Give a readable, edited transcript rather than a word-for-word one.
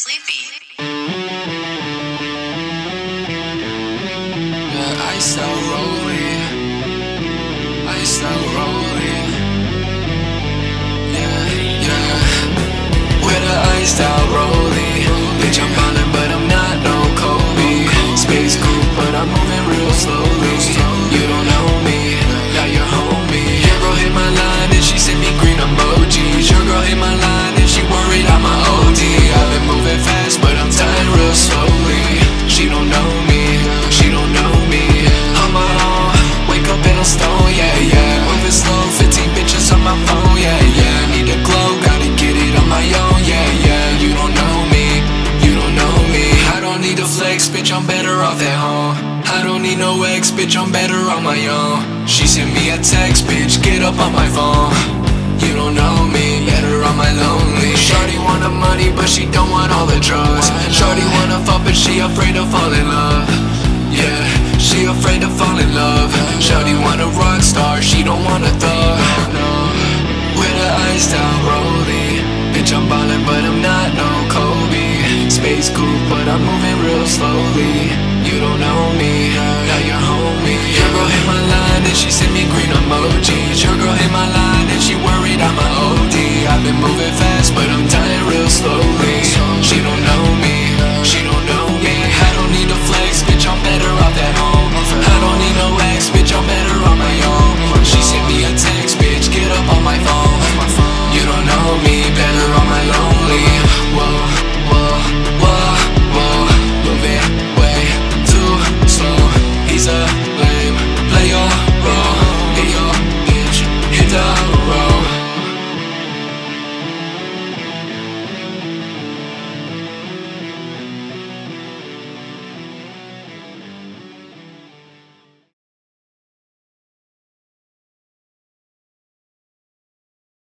Sleepy. Yeah, I start rolling. I start rolling. Yeah, yeah. With the ice start rolling. Bitch, I'm ballin', but I'm not no Kobe. Space cool, but I'm moving real slowly. You don't know me, now you're homie. Your girl hit my line and she sent me green emojis. Your girl hit my line and she worried I'm a OD. I've been moving fast, but I'm dying real slowly. She don't know me, she don't know me. On my own, wake up in a stone, yeah, yeah. Moving slow, 15 bitches on my phone, yeah, yeah. Need a glow, gotta get it on my own, yeah, yeah. You don't know me, you don't know me. I don't need to flex, bitch, I'm better off at home. I don't need no ex, bitch, I'm better on my own. She sent me a text, bitch, get up on my phone. You don't know me, better on my lonely. Shorty want the money, but she don't want all the drugs. Shorty wanna fuck, but she afraid to fall in love. Yeah, she afraid to fall in love. Shorty want a rock star, she don't want a thug. With the ice down rolling. Bitch, I'm ballin', but I'm not no Kobe. Space cool, but I'm moving real slowly. You don't know me, now you're homie. Your girl hit my line and she sent me green emojis. Your girl hit my line and she worried I'm a OD. I've been moving fast, but I'm dying real slowly.